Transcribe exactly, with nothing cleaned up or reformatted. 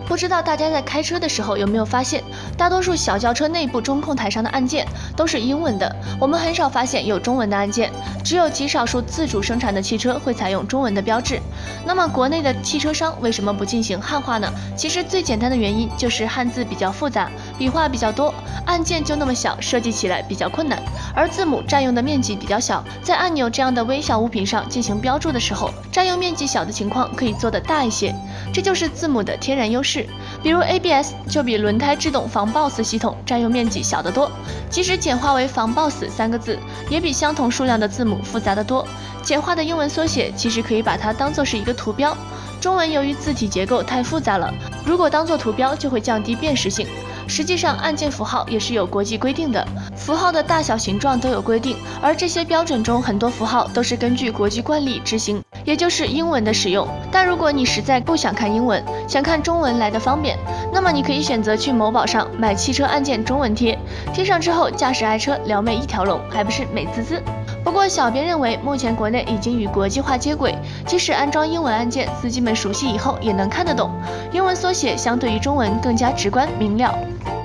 不知道大家在开车的时候有没有发现，大多数小轿车内部中控台上的按键都是英文的，我们很少发现有中文的按键，只有极少数自主生产的汽车会采用中文的标志。那么国内的汽车商为什么不进行汉化呢？其实最简单的原因就是汉字比较复杂，笔画比较多，按键就那么小，设计起来比较困难，而字母占用的面积比较小，在按钮这样的微小物品上进行标注的时候，占用面积小的情况可以做得大一些，这就是字母的天然优势。比如 A B S 就比轮胎制动防抱死系统占用面积小得多，即使简化为防抱死三个字，也比相同数量的字母复杂得多。简化的英文缩写其实可以把它当作是一个图标，中文由于字体结构太复杂了，如果当作图标就会降低辨识性。实际上按键符号也是有国际规定的，符号的大小形状都有规定，而这些标准中很多符号都是根据国际惯例执行，也就是英文的使用。但如果你实在不想看英文，想看中文来的方便，那么你可以选择去某宝上买汽车按键中文贴，贴上之后驾驶爱车撩妹一条龙，还不是美滋滋。不过小编认为，目前国内已经与国际化接轨，即使安装英文按键，司机们熟悉以后也能看得懂。英文缩写相对于中文更加直观明了。